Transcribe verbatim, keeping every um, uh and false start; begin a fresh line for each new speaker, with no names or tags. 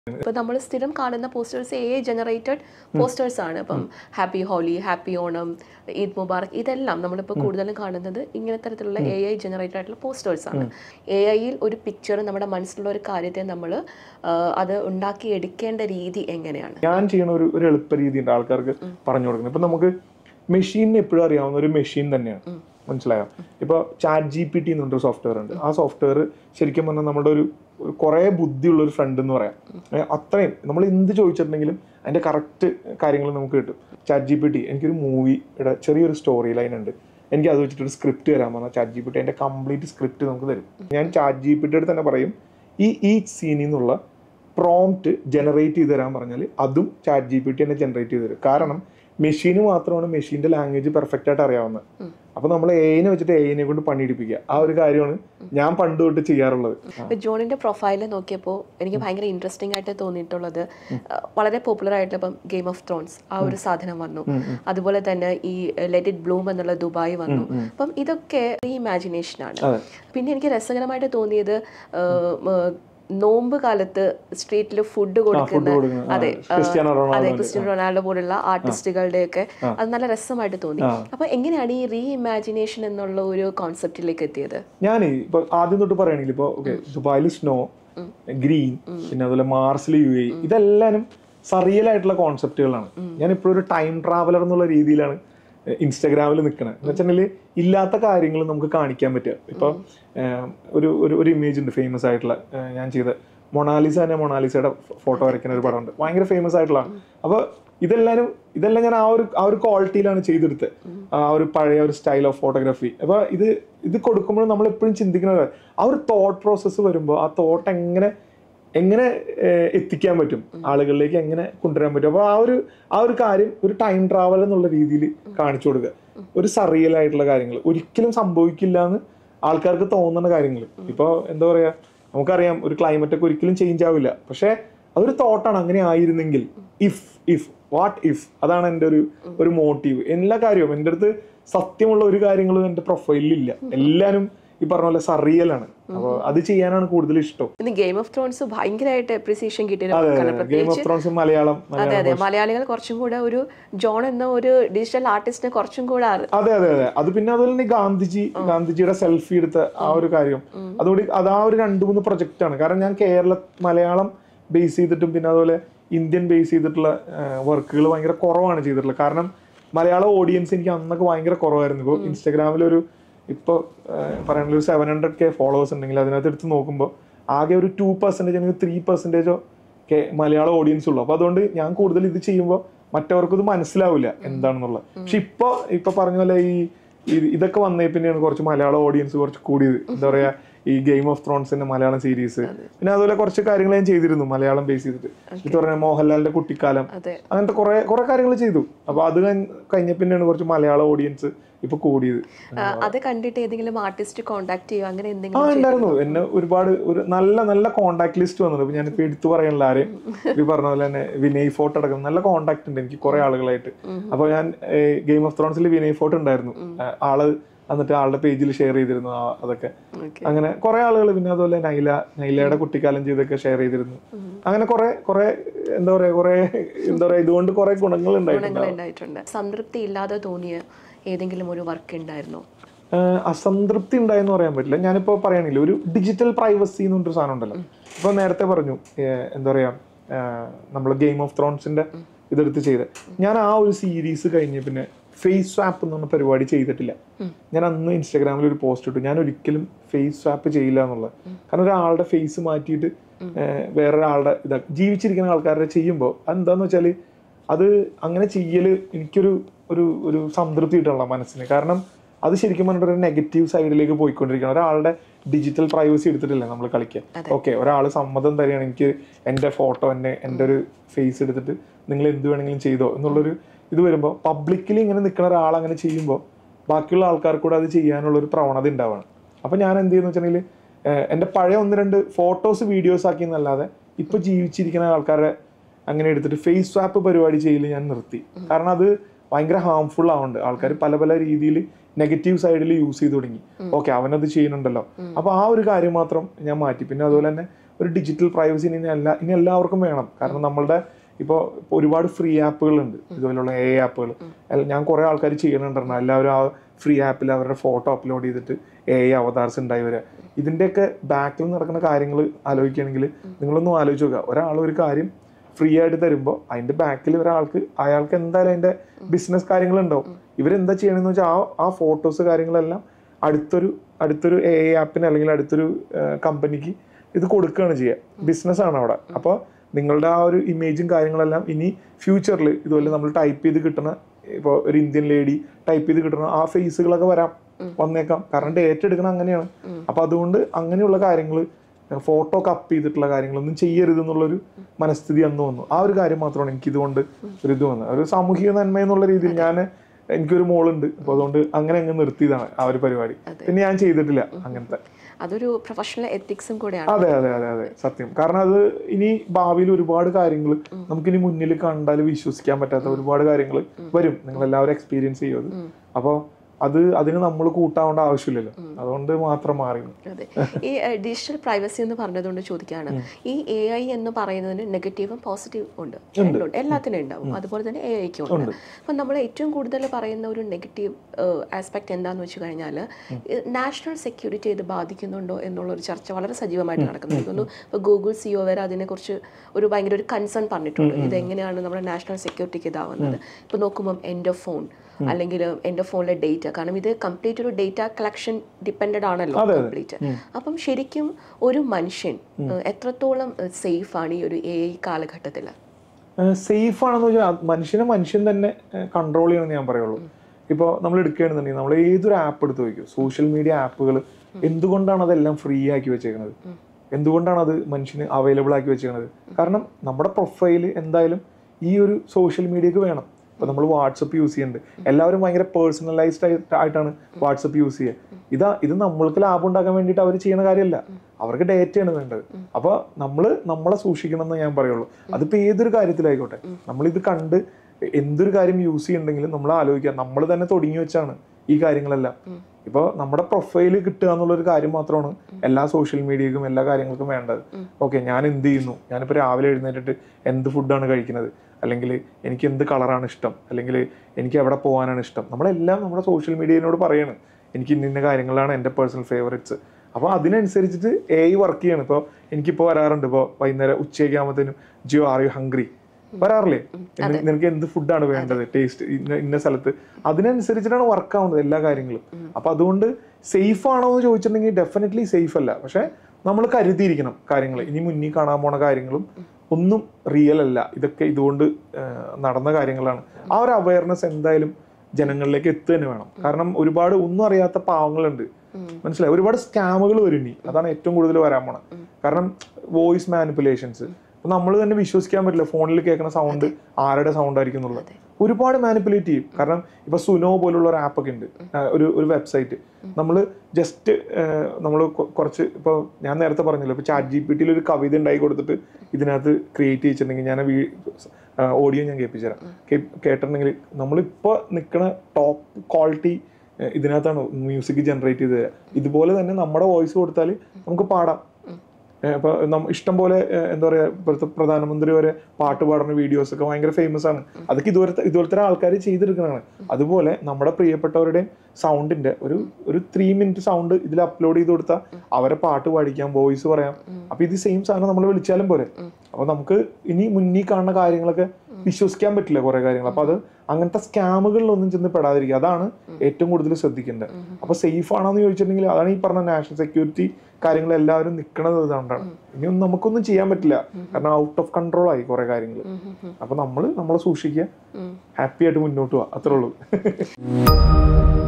ഇപ്പോൾ നമ്മൾ സ്ഥിരം കാണുന്ന posters A I generated posters ആണ്. ഇപ്പം ഹാപ്പി ഹോളി, ഹാപ്പി ഓണം, ഈദ് മുബാറക്, ഇതെല്ലാം നമ്മളിപ്പോൾ കൂടുതലും കാണുന്നത് ഇങ്ങനെ തരത്തിലുള്ള എ ഐ ജനറേറ്റഡ് ആയിട്ടുള്ള പോസ്റ്റേഴ്സ് ആണ്. എ ഐയിൽ ഒരു പിക്ചർ നമ്മുടെ മനസ്സിലുള്ള ഒരു കാര്യത്തെ നമ്മൾ അത് ഉണ്ടാക്കി എടുക്കേണ്ട രീതി എങ്ങനെയാണ്?
ഞാൻ ചെയ്യുന്ന ഒരു ഒരു എളുപ്പ രീതി ഉണ്ട് ആൾക്കാർക്ക് പറഞ്ഞു കൊടുക്കുന്നത്. ഇപ്പം നമുക്ക് മെഷീനിന് എപ്പോഴും അറിയാവുന്ന ഒരു മെഷീൻ തന്നെയാണ്, മനസ്സിലായോ? ഇപ്പോൾ ചാറ്റ് ജി പി ടി എന്ന് പറഞ്ഞൊരു സോഫ്റ്റ്വെയർ ഉണ്ട്. ആ സോഫ്റ്റ്വെയർ ശരിക്കും പറഞ്ഞാൽ നമ്മുടെ ഒരു കുറേ ബുദ്ധിയുള്ള ഒരു ഫ്രണ്ട് എന്ന് പറയാം. അത്രയും നമ്മൾ എന്ത് ചോദിച്ചിട്ടുണ്ടെങ്കിലും അതിൻ്റെ കറക്റ്റ് കാര്യങ്ങൾ നമുക്ക് കിട്ടും. ചാറ്റ് ജി പി ടി എനിക്കൊരു മൂവിയുടെ ചെറിയൊരു സ്റ്റോറി ലൈൻ ഉണ്ട്, എനിക്ക് അത് വെച്ചിട്ടൊരു സ്ക്രിപ്റ്റ് തരാൻ പറഞ്ഞാൽ ചാറ്റ് ജി പി ടി അതിൻ്റെ കംപ്ലീറ്റ് സ്ക്രിപ്റ്റ് നമുക്ക് തരും. ഞാൻ ചാറ്റ് ജി പി ടിയുടെ തന്നെ പറയും ഈ ഈ സീനിൽ നിന്നുള്ള പ്രോംപ്റ്റ് ജനറേറ്റ് ചെയ്ത് തരാൻ പറഞ്ഞാൽ അതും ചാറ്റ് ജി പി ടി തന്നെ ജനറേറ്റ് ചെയ്ത് തരും. കാരണം മെഷീന് മാത്രമാണ് മെഷീൻ്റെ ലാംഗ്വേജ് പെർഫെക്റ്റ് ആയിട്ട് അറിയാവുന്നത്. അപ്പൊ നമ്മൾ എഐനെ വെച്ചിട്ട് എഐനെ കൊണ്ട് പണിയെടുപ്പിക്കുക, ആ ഒരു കാര്യമാണ് ഞാൻ പണ്ട് തൊട്ട് ചെയ്യാറുള്ളത്.
ജോണിന്റെ പ്രൊഫൈല് നോക്കിയപ്പോൾ എനിക്ക് ഭയങ്കര ഇൻട്രസ്റ്റിംഗ് ആയിട്ട് തോന്നിയിട്ടുള്ളത് വളരെ പോപ്പുലർ ആയിട്ടുള്ള ഇപ്പം ഗെയിം ഓഫ് ത്രോൺസ് ആ ഒരു സാധനം വന്നു, അതുപോലെ തന്നെ ഈ ലെറ്റ് ഇറ്റ് ബ്ലൂം എന്നുള്ള ദുബായ് വന്നു. അപ്പം ഇതൊക്കെ ഈ ഇമാജിനേഷൻ ആണ്. പിന്നെ എനിക്ക് രസകരമായിട്ട് തോന്നിയത് നോമ്പ് കാലത്ത് സ്ട്രീറ്റിൽ ഫുഡ് കൊടുക്കുന്ന അതെ അതെ ക്രിസ്ത്യനോ റൊണാൾഡോ പോലുള്ള ആർട്ടിസ്റ്റുകളുടെയൊക്കെ അത് നല്ല രസമായിട്ട് തോന്നി. അപ്പൊ എങ്ങനെയാണ് ഈ റീ ഇമാജിനേഷൻ എന്നുള്ള ഒരു കോൺസെപ്റ്റിലേക്ക് എത്തിയത്?
ഞാൻ ഇപ്പൊ ആദ്യം തൊട്ട് പറയുകയാണെങ്കിൽ ഇപ്പൊ ദുബായിൽ സ്നോ, ഗ്രീൻ, പിന്നെ അതുപോലെ മാർസിൽ യു എ, ഇതെല്ലാനും സറിയൽ ആയിട്ടുള്ള കോൺസെപ്റ്റുകളാണ്. ഞാൻ ഇപ്പോഴും ഒരു ടൈം ട്രാവലർ എന്നുള്ള രീതിയിലാണ് ഇൻസ്റ്റാഗ്രാമിൽ നിൽക്കണത്. എന്ന് വെച്ചിട്ടുണ്ടെങ്കിൽ ഇല്ലാത്ത കാര്യങ്ങൾ നമുക്ക് കാണിക്കാൻ പറ്റുക. ഇപ്പൊ ഒരു ഒരു ഇമേജ് ഉണ്ട് ഫേമസ് ആയിട്ടുള്ള, ഞാൻ ചെയ്ത മൊണാലിസ തന്നെ മൊണാലിസയുടെ ഫോട്ടോ വരയ്ക്കുന്ന ഒരു പടമുണ്ട്, ഭയങ്കര ഫേമസ് ആയിട്ടുള്ള. അപ്പൊ ഇതെല്ലാരും ഇതെല്ലാം ഞാൻ ആ ഒരു ആ ഒരു ക്വാളിറ്റിയിലാണ് ചെയ്തെടുത്തത്, ആ ഒരു പഴയ ഒരു സ്റ്റൈൽ ഓഫ് ഫോട്ടോഗ്രാഫി. അപ്പൊ ഇത് ഇത് കൊടുക്കുമ്പോൾ നമ്മൾ എപ്പോഴും ചിന്തിക്കുന്നത് ആ ഒരു തോട്ട് പ്രോസസ്സ് വരുമ്പോൾ ആ തോട്ട് എങ്ങനെ എങ്ങനെ എത്തിക്കാൻ പറ്റും, ആളുകളിലേക്ക് എങ്ങനെ കൊണ്ടുവരാൻ പറ്റും. അപ്പോൾ ആ ഒരു ആ ഒരു കാര്യം ഒരു ടൈം ട്രാവൽ എന്നുള്ള രീതിയിൽ കാണിച്ചു കൊടുക്കുക. ഒരു സറിയൽ ആയിട്ടുള്ള കാര്യങ്ങൾ ഒരിക്കലും സംഭവിക്കില്ല എന്ന് ആൾക്കാർക്ക് തോന്നുന്ന കാര്യങ്ങൾ. ഇപ്പോൾ എന്താ പറയുക, നമുക്കറിയാം ഒരു ക്ലൈമറ്റ് ഒക്കെ ഒരിക്കലും ചേഞ്ച് ആവില്ല, പക്ഷേ അതൊരു തോട്ടാണ്. അങ്ങനെ ആയിരുന്നെങ്കിൽ, ഇഫ് ഇഫ് വാട്ട് ഇഫ്, അതാണ് എൻ്റെ ഒരു ഒരു മോട്ടീവ്. എല്ലാ കാര്യവും എൻ്റെ അടുത്ത് സത്യമുള്ള ഒരു കാര്യങ്ങളും എൻ്റെ പ്രൊഫൈലിലില്ല, എല്ലാവരും ഈ പറഞ്ഞ പോലെ സറിയലാണ്. അപ്പോൾ അത് ചെയ്യാനാണ് കൂടുതൽ ഇഷ്ടം.
ഗെയിം ഓഫ് ത്രോൺസ് ഭയങ്കരമായിട്ട് അപ്രീസിയേഷൻ കിട്ടിയ
ഗെയിം ഓഫ് ത്രോൺസ് മലയാളം
അതെ അതെ മലയാളികൾ കുറച്ചും കൂടെ ഒരു ജോൺ എന്ന ഒരു ഡിജിറ്റൽ ആർട്ടിസ്റ്റിനെ കുറച്ചും കൂടെ
അതെ അതെ അതെ അത് പിന്നെ അതുപോലെ തന്നെ ഗാന്ധിജി ഗാന്ധിജിയുടെ സെൽഫി എടുത്ത ആ ഒരു കാര്യം, അതുകൂടി അത് ആ ഒരു രണ്ട് മൂന്ന് പ്രൊജക്റ്റ് ആണ്. കാരണം ഞാൻ കേരള മലയാളം ബേസ് ചെയ്തിട്ടും പിന്നെ അതുപോലെ ഇന്ത്യൻ ബേസ് ചെയ്തിട്ടുള്ള വർക്കുകൾ ഭയങ്കര കുറവാണ് ചെയ്തിട്ടുള്ളത്. കാരണം മലയാളം ഓഡിയൻസ് എനിക്ക് അന്നൊക്കെ ഭയങ്കര കുറവായിരുന്നു. ഇപ്പോൾ ഇൻസ്റ്റാഗ്രാമിലൊരു ഇപ്പോൾ പറയുന്നത് ഒരു സെവൻ ഹൺഡ്രഡ് കെ ഫോളോവേഴ്സ് ഉണ്ടെങ്കിൽ അതിനകത്ത് എടുത്ത് നോക്കുമ്പോൾ ആകെ ഒരു ടു പെർസെൻറ്റേജ് അല്ലെങ്കിൽ ത്രീ പെർസെൻറ്റേജോ കെ മലയാളം ഓഡിയൻസ് ഉള്ളൂ. അപ്പോൾ അതുകൊണ്ട് ഞാൻ കൂടുതൽ ഇത് ചെയ്യുമ്പോൾ മറ്റവർക്കും ഇത് മനസ്സിലാവില്ല എന്താണെന്നുള്ളത്. പക്ഷെ ഇപ്പോൾ ഇപ്പോൾ പറഞ്ഞ പോലെ ഈ ഇതൊക്കെ വന്നേ പിന്നെയാണ് കുറച്ച് മലയാളം ഓഡിയൻസ് കുറച്ച് കൂടിയത്. എന്താ പറയുക, ഈ ഗെയിം ഓഫ് ത്രോൺസിന്റെ മലയാളം സീരീസ്, പിന്നെ അതുപോലെ കുറച്ച് കാര്യങ്ങൾ ഞാൻ ചെയ്തിരുന്നു മലയാളം ബേസ് ചെയ്തിട്ട്. ഇത് പറഞ്ഞ മോഹൻലാലിന്റെ കുട്ടിക്കാലം, അങ്ങനത്തെ കുറെ കുറെ കാര്യങ്ങൾ ചെയ്തു. അപ്പൊ അത് കഴിഞ്ഞ പിന്നെയാണ് കുറച്ച് മലയാളം ഓഡിയൻസ് ഇപ്പൊ കൂടിയത്.
അത് കണ്ടിട്ട് ഏതെങ്കിലും ആർട്ടിസ്റ്റ് കോൺടാക്ട് ചെയ്യുക അങ്ങനെ
ആ ഉണ്ടായിരുന്നു. എന്നെ ഒരുപാട് ഒരു നല്ല നല്ല കോൺടാക്ട് ലിസ്റ്റ് വന്നിട്ടുണ്ട്. ഞാനിപ്പോ എടുത്തു പറയാനുള്ള ആരെയും ഈ പറഞ്ഞ പോലെ തന്നെ വിനയ് ഫോർട്ട് അടക്കം നല്ല കോൺടാക്ട് ഉണ്ട് എനിക്ക് കുറെ ആളുകളായിട്ട്. അപ്പൊ ഞാൻ ഗെയിം ഓഫ് ത്രോൺസിൽ വിനയ് ഫോർട്ട് ഉണ്ടായിരുന്നു, ആള് എന്നിട്ട് ആളുടെ പേജിൽ ഷെയർ ചെയ്തിരുന്നു അതൊക്കെ. അങ്ങനെ കുറെ ആളുകൾ, പിന്നെ അതുപോലെ നൈല നൈലയുടെ കുട്ടിക്കാലം ചെയ്തൊക്കെ ഷെയർ ചെയ്തിരുന്നു. അങ്ങനെ കുറെ കുറെ എന്താ പറയാ കുറെ എന്താ പറയാ ഇതുകൊണ്ട് കുറെ ഗുണങ്ങൾ ഉണ്ടായിട്ടുണ്ട്.
സംതൃപ്തി ഇല്ലാതെ തോന്നിയ ഏതെങ്കിലും ഒരു വർക്ക് ഉണ്ടായിരുന്നോ?
അസംതൃപ്തി ഉണ്ടായെന്ന് പറയാൻ പറ്റില്ല. ഞാനിപ്പോ പറയുകയാണെങ്കിൽ ഒരു ഡിജിറ്റൽ പ്രൈവസി എന്ന് പറഞ്ഞൊരു സാധനം ഉണ്ടല്ലോ. ഇപ്പൊ നേരത്തെ പറഞ്ഞു എന്താ പറയാ നമ്മൾ ഗെയിം ഓഫ് ത്രോൺസിന്റെ ഇതെടുത്ത് ചെയ്ത്, ഞാൻ ആ ഒരു സീരീസ് കഴിഞ്ഞ പിന്നെ ഫേസ് സ്വാപ്പ് എന്ന് പറഞ്ഞ പരിപാടി ചെയ്തിട്ടില്ല. ഞാൻ അന്ന് ഇൻസ്റ്റാഗ്രാമിൽ ഒരു പോസ്റ്റ് ഇട്ടു, ഞാൻ ഒരിക്കലും ഫേസ് സ്വാപ്പ് ചെയ്യില്ല എന്നുള്ളത്. കാരണം ഒരാളുടെ ഫേസ് മാറ്റിയിട്ട് വേറൊരാളുടെ ഇതാ ജീവിച്ചിരിക്കുന്ന ആൾക്കാരുടെ ചെയ്യുമ്പോൾ അതെന്താന്ന് വെച്ചാൽ അത് അങ്ങനെ ചെയ്യല് എനിക്കൊരു ഒരു ഒരു സംതൃപ്തി കിട്ടണല്ലോ മനസ്സിന്. കാരണം അത് ശരിക്കും പറഞ്ഞിട്ട് ഒരു നെഗറ്റീവ് സൈഡിലേക്ക് പോയിക്കൊണ്ടിരിക്കണം. ഒരാളുടെ ഡിജിറ്റൽ പ്രൈവസി എടുത്തിട്ടില്ല നമ്മൾ കളിക്കാൻ. ഓക്കെ, ഒരാൾ സമ്മതം തരികയാണ് എനിക്ക് എൻ്റെ ഫോട്ടോ എന്നെ എൻ്റെ ഒരു ഫേസ് എടുത്തിട്ട് നിങ്ങൾ എന്ത് വേണമെങ്കിലും ചെയ്തോ എന്നുള്ളൊരു ഇത് വരുമ്പോൾ പബ്ലിക്കലി ഇങ്ങനെ നിൽക്കുന്ന ഒരാൾ അങ്ങനെ ചെയ്യുമ്പോൾ ബാക്കിയുള്ള ആൾക്കാർക്ക് കൂടെ അത് ചെയ്യാനുള്ളൊരു പ്രവണത ഉണ്ടാവുകയാണ്. അപ്പം ഞാൻ എന്ത് ചെയ്യുന്ന വെച്ചിട്ടുണ്ടെങ്കിൽ എൻ്റെ പഴയ ഒന്ന് രണ്ട് ഫോട്ടോസ് വീഡിയോസ് ആക്കി എന്നല്ലാതെ ഇപ്പോൾ ജീവിച്ചിരിക്കുന്ന ആൾക്കാരെ അങ്ങനെ എടുത്തിട്ട് ഫേസ് സ്വാപ്പ് പരിപാടി ചെയ്യൽ ഞാൻ നിർത്തി. കാരണം അത് ഭയങ്കര ഹാംഫുൾ ആവുന്നുണ്ട്. ആൾക്കാർ പല പല രീതിയിൽ നെഗറ്റീവ് സൈഡിൽ യൂസ് ചെയ്ത് തുടങ്ങി. ഓക്കെ, അവനത് ചെയ്യുന്നുണ്ടല്ലോ, അപ്പോൾ ആ ഒരു കാര്യം മാത്രം ഞാൻ മാറ്റി. പിന്നെ അതുപോലെ തന്നെ ഒരു ഡിജിറ്റൽ പ്രൈവസി ഇനി എല്ലാ ഇനി എല്ലാവർക്കും വേണം. കാരണം നമ്മളുടെ ഇപ്പോൾ ഒരുപാട് ഫ്രീ ആപ്പുകളുണ്ട്, ഇതുപോലുള്ള എ ആപ്പുകൾ. ഞാൻ കുറേ ആൾക്കാർ ചെയ്യണുണ്ടായിരുന്നു. എല്ലാവരും ആ ഫ്രീ ആപ്പിൽ അവരുടെ ഫോട്ടോ അപ്ലോഡ് ചെയ്തിട്ട് എ അവതാർസ് ഉണ്ടായി വരിക. ഇതിൻ്റെയൊക്കെ ബാക്കിൽ നടക്കുന്ന കാര്യങ്ങൾ ആലോചിക്കുകയാണെങ്കിൽ നിങ്ങളൊന്നും ആലോചിച്ച് നോക്കുക. ഒരാൾ ഒരു കാര്യം ഫ്രീ ആയിട്ട് തരുമ്പോൾ അതിൻ്റെ ബാക്കിൽ ഒരാൾക്ക് അയാൾക്ക് എന്തായാലും അതിൻ്റെ ബിസിനസ് കാര്യങ്ങളുണ്ടാവും. ഇവരെന്താ ചെയ്യണമെന്ന് വെച്ചാൽ ആ ആ ഫോട്ടോസ് കാര്യങ്ങളെല്ലാം അടുത്തൊരു അടുത്തൊരു എ ആപ്പിന് അല്ലെങ്കിൽ അടുത്തൊരു കമ്പനിക്ക് ഇത് കൊടുക്കുകയാണ് ചെയ്യുക. ബിസിനസ്സാണ് അവിടെ. അപ്പോൾ നിങ്ങളുടെ ആ ഒരു ഇമേജും കാര്യങ്ങളെല്ലാം ഇനി ഫ്യൂച്ചറിൽ ഇതുപോലെ നമ്മൾ ടൈപ്പ് ചെയ്ത് കിട്ടുന്ന, ഇപ്പോൾ ഒരു ഇന്ത്യൻ ലേഡി ടൈപ്പ് ചെയ്ത് കിട്ടുന്ന ആ ഫേസുകളൊക്കെ വരാം, വന്നേക്കാം. കാരണം ഡേറ്റ എടുക്കണം അങ്ങനെയാണ്. അപ്പോൾ അതുകൊണ്ട് അങ്ങനെയുള്ള കാര്യങ്ങൾ, ഫോട്ടോ ഒക്കെ അപ്പ് ചെയ്തിട്ടുള്ള കാര്യങ്ങളൊന്നും ചെയ്യരുത് എന്നുള്ളൊരു മനസ്ഥിതി അന്ന് വന്നു. ആ ഒരു കാര്യം മാത്രമാണ് എനിക്ക് ഇതുകൊണ്ട് ഒരു ഇത് വന്നത്. ഒരു സാമൂഹിക നന്മ എന്നുള്ള രീതിയിൽ ഞാൻ, എനിക്കൊരു മോളുണ്ട്, അപ്പോൾ അതുകൊണ്ട് അങ്ങനെ അങ്ങ് നിർത്തിയതാണ് ആ ഒരു പരിപാടി. പിന്നെ ഞാൻ ചെയ്തിട്ടില്ല അങ്ങനത്തെ.
അതൊരു പ്രൊഫഷണൽ എത്തിക്സും കൂടെയാണ്.
അതെ അതെ അതെ അതെ സത്യം. കാരണം അത് ഇനി ഭാവിയിൽ ഒരുപാട് കാര്യങ്ങൾ നമുക്കിനി മുന്നിൽ കണ്ടാൽ വിശ്വസിക്കാൻ പറ്റാത്ത ഒരുപാട് കാര്യങ്ങൾ വരും. നിങ്ങൾ എല്ലാവരും എക്സ്പീരിയൻസ് ചെയ്യുന്നത്. അപ്പോൾ അത് അതിന് നമ്മൾ കൂട്ടാവേണ്ട ആവശ്യമില്ലല്ലോ, അതുകൊണ്ട് മാത്രം മാറി.
അതെ, ഈ ഡിജിറ്റൽ പ്രൈവസി എന്ന് പറഞ്ഞതുകൊണ്ട് ചോദിക്കുകയാണ്, ഈ എ ഐ എന്ന് പറയുന്നതിന് നെഗറ്റീവും പോസിറ്റീവും ഉണ്ട്, എല്ലാത്തിനും ഉണ്ടാവും, അതുപോലെ തന്നെ എ ഐക്കും ഉണ്ട്. അപ്പം നമ്മൾ ഏറ്റവും കൂടുതൽ പറയുന്ന ഒരു നെഗറ്റീവ് ആസ്പെക്ട് എന്താണെന്ന് വെച്ച് കഴിഞ്ഞാൽ നാഷണൽ സെക്യൂരിറ്റി ഇത് ബാധിക്കുന്നുണ്ടോ എന്നുള്ളൊരു ചർച്ച വളരെ സജീവമായിട്ട് നടക്കുന്നു. എനിക്കൊന്നു ഇപ്പോൾ ഗൂഗിൾ സിഒ വരെ അതിനെക്കുറിച്ച് ഒരു ഭയങ്കര ഒരു കൺസേൺ പറഞ്ഞിട്ടുണ്ട്. ഇതെങ്ങനെയാണ് നമ്മുടെ നാഷണൽ സെക്യൂരിറ്റിക്ക് ഇതാവുന്നത്. ഇപ്പോൾ നോക്കുമ്പം എൻ്റെ ഫോൺ അല്ലെങ്കിൽ എൻ്റെ ഫോണിലെ ഡേറ്റ, കാരണം ഇത് കംപ്ലീറ്റ് ഒരു ഡേറ്റ കളക്ഷൻ ഡിപ്പെൻഡഡ് ആണല്ലോ കംപ്ലീറ്റ്. അപ്പം ശരിക്കും ഒരു മനുഷ്യൻ എത്രത്തോളം സേഫ് ആണ് ഈ ഒരു എ ഐ കാലഘട്ടത്തിൽ?
സേഫ് ആണെന്ന് വെച്ചാൽ മനുഷ്യനെ മനുഷ്യൻ തന്നെ കൺട്രോൾ ചെയ്യണമെന്ന് ഞാൻ പറയുള്ളൂ. ഇപ്പോൾ നമ്മൾ എടുക്കുകയാണെന്നുണ്ടെങ്കിൽ നമ്മൾ ഏതൊരു ആപ്പ് എടുത്ത് വയ്ക്കും, സോഷ്യൽ മീഡിയ ആപ്പുകൾ, എന്തുകൊണ്ടാണ് അതെല്ലാം ഫ്രീ ആക്കി വെച്ചേക്കുന്നത്? എന്തുകൊണ്ടാണ് അത് മനുഷ്യന് അവൈലബിൾ ആക്കി വെച്ചേക്കുന്നത്? കാരണം നമ്മുടെ പ്രൊഫൈൽ എന്തായാലും ഈ ഒരു സോഷ്യൽ മീഡിയക്ക് വേണം. ഇപ്പോൾ നമ്മൾ വാട്സപ്പ് യൂസ് ചെയ്യുന്നുണ്ട്, എല്ലാവരും ഭയങ്കര പേഴ്സണലൈസ്ഡ് ആയിട്ടാണ് വാട്സപ്പ് യൂസ് ചെയ്യുക. ഇതാ ഇത് നമ്മൾക്ക് ലാഭം ഉണ്ടാക്കാൻ വേണ്ടിയിട്ട് അവർ ചെയ്യുന്ന കാര്യമല്ല, അവർക്ക് ഡേറ്റയാണ് വേണ്ടത്. അപ്പോൾ നമ്മൾ നമ്മളെ സൂക്ഷിക്കണം എന്ന് ഞാൻ പറയുള്ളൂ. അതിപ്പോൾ ഏതൊരു കാര്യത്തിലായിക്കോട്ടെ, നമ്മളിത് കണ്ട് എന്തൊരു കാര്യം യൂസ് ചെയ്യുന്നുണ്ടെങ്കിലും നമ്മൾ ആലോചിക്കുക, നമ്മൾ തന്നെ തുടങ്ങി വെച്ചാണ് ഈ കാര്യങ്ങളെല്ലാം. ഇപ്പോൾ നമ്മുടെ പ്രൊഫൈല് കിട്ടുക എന്നുള്ളൊരു കാര്യം മാത്രമാണ് എല്ലാ സോഷ്യൽ മീഡിയക്കും എല്ലാ കാര്യങ്ങൾക്കും വേണ്ടത്. ഓക്കെ, ഞാൻ എന്ത് ചെയ്യുന്നു, ഞാനിപ്പോൾ രാവിലെ എഴുന്നേറ്റിട്ട് എന്ത് ഫുഡാണ് കഴിക്കുന്നത്, അല്ലെങ്കിൽ എനിക്ക് എന്ത് കളറാണ് ഇഷ്ടം, അല്ലെങ്കിൽ എനിക്ക് എവിടെ പോകാനാണ് ഇഷ്ടം, നമ്മളെല്ലാം നമ്മുടെ സോഷ്യൽ മീഡിയയോട് പറയണം എനിക്ക് ഇന്ന ഇന്ന കാര്യങ്ങളാണ് എൻ്റെ പേഴ്സണൽ ഫേവറേറ്റ്സ്. അപ്പോൾ അതിനനുസരിച്ചിട്ട് എ ഐ വർക്ക് ചെയ്യണം. ഇപ്പോൾ എനിക്കിപ്പോൾ വരാറുണ്ട്, ഇപ്പോൾ വൈകുന്നേരം ഉച്ചയ്ക്ക് ആകുമ്പോഴത്തേനും ജിയോ ആർ യു ഹംഗ്രി വരാറില്ലേ, നിനക്ക് എന്ത് ഫുഡാണ് വേണ്ടത്, ടേസ്റ്റ് ഇന്ന ഇന്ന സ്ഥലത്ത്, അതിനനുസരിച്ചിട്ടാണ് വർക്ക് ആവുന്നത് എല്ലാ കാര്യങ്ങളും. അപ്പൊ അതുകൊണ്ട് സേഫ് ആണോ എന്ന് ചോദിച്ചിട്ടുണ്ടെങ്കിൽ ഡെഫിനറ്റ്ലി സേഫ് അല്ല. പക്ഷെ നമ്മൾ കരുതിയിരിക്കണം കാര്യങ്ങൾ. ഇനി മുന്നിൽ കാണാൻ പോണ കാര്യങ്ങളും ഒന്നും റിയൽ അല്ല, ഇതൊക്കെ ഇതുകൊണ്ട് നടന്ന കാര്യങ്ങളാണ്. ആ ഒരു അവയർനെസ് എന്തായാലും ജനങ്ങളിലേക്ക് എത്തുക തന്നെ വേണം. കാരണം ഒരുപാട് ഒന്നും അറിയാത്ത പാവങ്ങളുണ്ട്, മനസ്സിലായി, ഒരുപാട് സ്കാമുകൾ വരും ഇനി. അതാണ് ഏറ്റവും കൂടുതൽ വരാൻ പോണത്. കാരണം വോയിസ് മാനിപ്പുലേഷൻസ്, നമ്മൾ തന്നെ വിശ്വസിക്കാൻ പറ്റില്ല ഫോണിൽ കേൾക്കുന്ന സൗണ്ട് ആരുടെ സൗണ്ട് ആയിരിക്കും എന്നുള്ളത്. ഒരുപാട് മാനിപ്പുലേറ്റ് ചെയ്യും. കാരണം ഇപ്പൊ സുനോ പോലുള്ള ഒരു ആപ്പൊക്കെ ഉണ്ട്, ഒരു ഒരു വെബ്സൈറ്റ്. നമ്മൾ ജസ്റ്റ് നമ്മൾ കുറച്ച് ഇപ്പോൾ ഞാൻ നേരത്തെ പറഞ്ഞല്ലോ, ഇപ്പൊ ചാറ്റ് ജി പി ടിയിൽ ഒരു കവിത ഉണ്ടായി കൊടുത്തിട്ട് ഇതിനകത്ത് ക്രിയേറ്റ് ചെയ്തിട്ടുണ്ടെങ്കിൽ ഞാൻ ഓഡിയോ ഞാൻ കേൾപ്പിച്ചു തരാം. കേട്ടിട്ടുണ്ടെങ്കിൽ നമ്മളിപ്പോൾ നിൽക്കുന്ന ടോപ്പ് ക്വാളിറ്റി ഇതിനകത്താണ് മ്യൂസിക് ജനറേറ്റ് ചെയ്ത് തരാം. ഇതുപോലെ തന്നെ നമ്മുടെ വോയിസ് കൊടുത്താൽ നമുക്ക് പാടാം. ഇപ്പോൾ ഇഷ്ടം പോലെ എന്താ പറയുക, ഇപ്പോഴത്തെ പ്രധാനമന്ത്രി വരെ പാട്ട് പാടുന്ന വീഡിയോസ് ഒക്കെ ഭയങ്കര ഫേമസ് ആണ്. അതൊക്കെ ഇതുപോലത്തെ ഇതുപോലത്തെ ആൾക്കാർ ചെയ്തെടുക്കുന്നതാണ്. അതുപോലെ നമ്മുടെ പ്രിയപ്പെട്ടവരുടെയും സൗണ്ടിന്റെ ഒരു ഒരു ത്രീ മിനിറ്റ് സൗണ്ട് ഇതിൽ അപ്ലോഡ് ചെയ്ത് കൊടുത്താൽ അവരെ പാട്ട് പാടിക്കാം, വോയിസ് പറയാം. അപ്പൊ ഇത് സെയിം സാധനം നമ്മൾ വിളിച്ചാലും പോരെ. അപ്പൊ നമുക്ക് ഇനി മുന്നിൽ കാണുന്ന കാര്യങ്ങളൊക്കെ വിശ്വസിക്കാൻ പറ്റില്ല കുറെ കാര്യങ്ങൾ. അപ്പൊ അത് അങ്ങനത്തെ സ്കാമുകളിലൊന്നും ചെന്ന് പെടാതിരിക്കുക, അതാണ് ഏറ്റവും കൂടുതൽ ശ്രദ്ധിക്കേണ്ടത്. അപ്പൊ സേഫ് ആണോന്ന് ചോദിച്ചിട്ടുണ്ടെങ്കിൽ അതാണ് ഈ പറഞ്ഞ നാഷണൽ സെക്യൂരിറ്റി കാര്യങ്ങൾ എല്ലാവരും നിൽക്കുന്നത് അതുകൊണ്ടാണ്. ഇനിയൊന്നും നമുക്കൊന്നും ചെയ്യാൻ പറ്റില്ല, കാരണം ഔട്ട് ഓഫ് കൺട്രോൾ ആയി കുറെ കാര്യങ്ങൾ. അപ്പൊ നമ്മൾ നമ്മളെ സൂക്ഷിക്കുക, ഹാപ്പി ആയിട്ട് മുന്നോട്ട് പോവാ, അത്രേ ഉള്ളൂ.